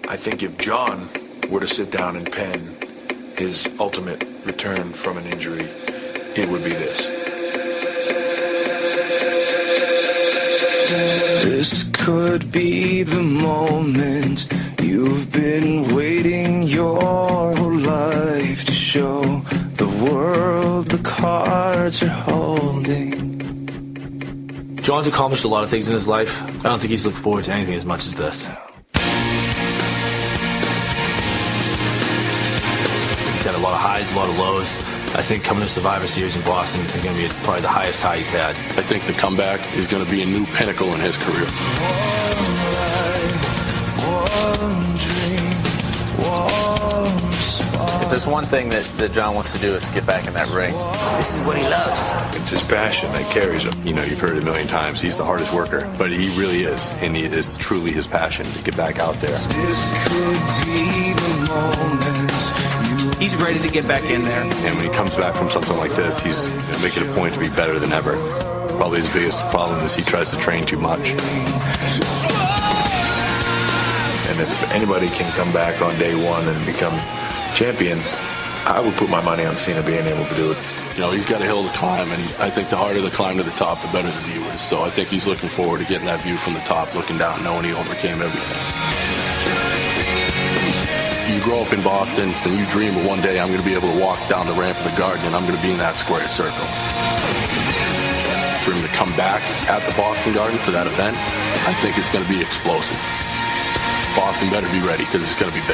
I think if John were to sit down and pen his ultimate return from an injury, it would be this. This could be the moment you've been waiting your whole life to show the world the cards you're holding. John's accomplished a lot of things in his life. I don't think he's looked forward to anything as much as this. He's had a lot of highs, a lot of lows. I think coming to Survivor Series in Boston is going to be probably the highest high he's had. I think the comeback is going to be a new pinnacle in his career. If there's one thing that John wants to do is to get back in that ring. This is what he loves. It's his passion that carries him. You know, you've heard it a million times. He's the hardest worker, but he really is, and it is truly his passion to get back out there. This could be the moment. He's ready to get back in there. And when he comes back from something like this, he's making a point to be better than ever. Probably his biggest problem is he tries to train too much. And if anybody can come back on day one and become champion, I would put my money on Cena being able to do it. You know, he's got a hill to climb, and I think the harder the climb to the top, the better the view is. So I think he's looking forward to getting that view from the top, looking down, knowing he overcame everything. You grow up in Boston, and you dream of one day I'm going to be able to walk down the ramp of the Garden, and I'm going to be in that squared circle. For him to come back at the Boston Garden for that event, I think it's going to be explosive. Boston better be ready, because it's going to be big.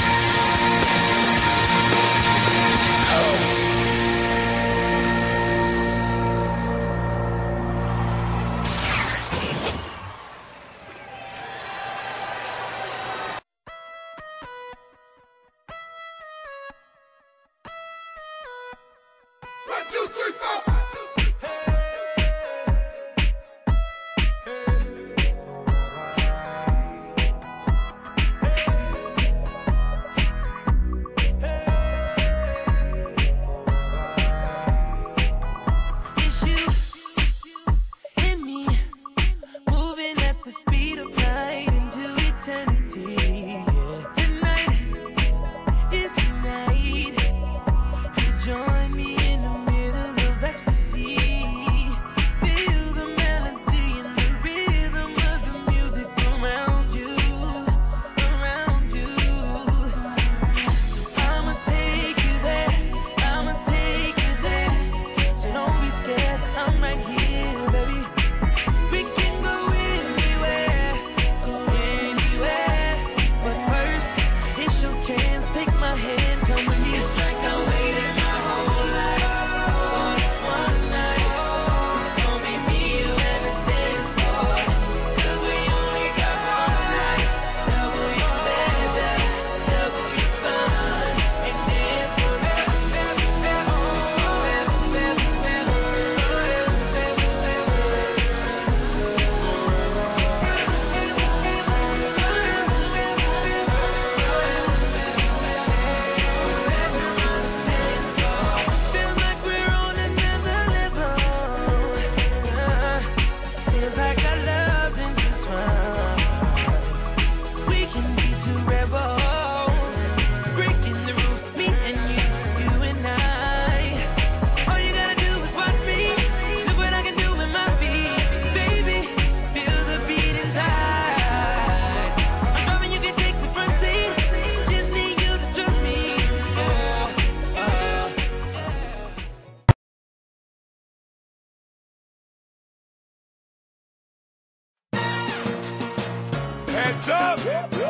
Heads up!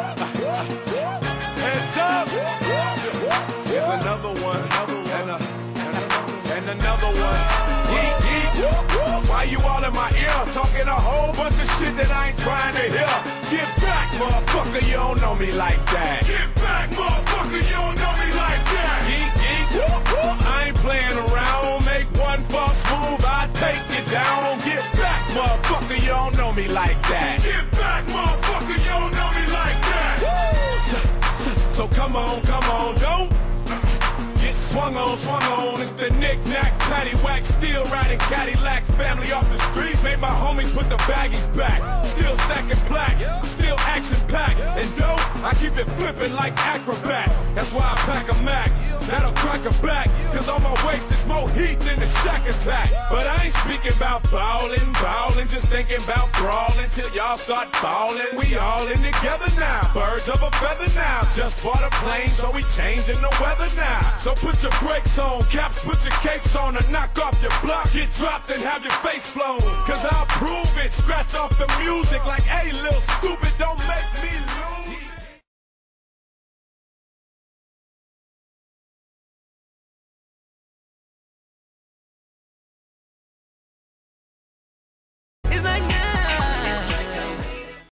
Heads up! Here's another one, and another one. Yeet, yeet. Why you all in my ear? Talking a whole bunch of shit that I ain't trying to hear. Get back, motherfucker, you don't know me like that. Get back, motherfucker, you don't know me like that. Yeet, yeet. I ain't playing around. Make one false move, I take you down. Get back, motherfucker, you don't know me like that. Get back, motherfucker, you don't know me like that. So come on, don't get swung on. It's the knick-knack, paddywhack, still riding Cadillacs. Family off the streets, made my homies put the baggies back. Still stacking plaques, still action-packed. And dope, I keep it flipping like acrobats. That's why I pack a Mac, that'll crack a back. Cause on my waist is more heat than the Shack Attack. But I ain't speaking about ballin', just thinking about brawling till y'all start ballin'. We all in together now, birds of a feather now. Just bought a plane, so we changing the weather now. So put your brakes on, caps, put your capes on, and knock off your block. Get dropped and have your face flown. Cause I'll prove it, scratch off the music like, hey, little stupid, don't make me